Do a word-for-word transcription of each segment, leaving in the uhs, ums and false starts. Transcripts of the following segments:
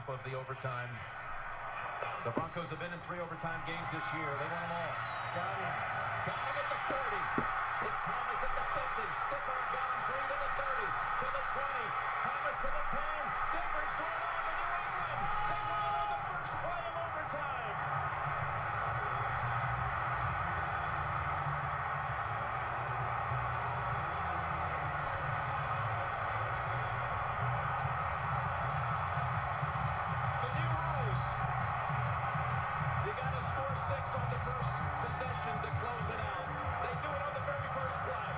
half of the overtime. The Broncos have been in three overtime games this year. They won them all. Got him. Got him at the forty. It's Thomas at the fifty. Stick arm got him through to the thirty. To the twenty. Thomas to the ten. Denver's going on to New England. They win on the first play of overtime. On the first possession to close it out. They do it on the very first play.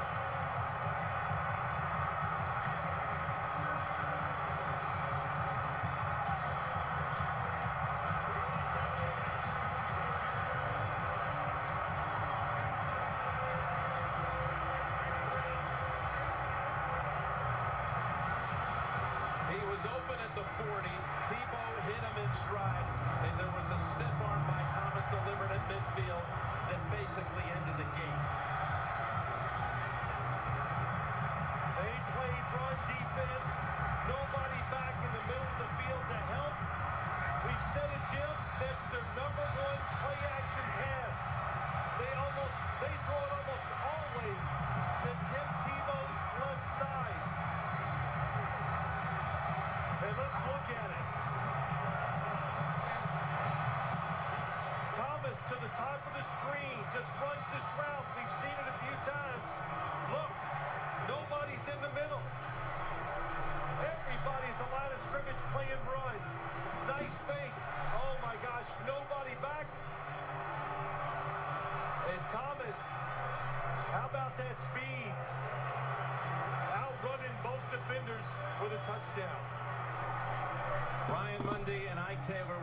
He was open at the forty. Tebow hit him in stride, and there was a stiff arm by Thomas delivered at midfield that basically ended the game. They played run defense. Nobody back in the middle of the field to help. We've said it, Jim. That's their number one play action pass. They almost, they throw it almost always to Tim Tebow's left side. And let's look at it. Thomas to the top of the screen, just runs this route. We've seen it a few times. Look, nobody's in the middle. Everybody at the line of scrimmage playing run. Nice fake. Oh my gosh, nobody back. And Thomas, how about that speed? Outrunning both defenders with a touchdown. Ryan Mundy and Ike Taylor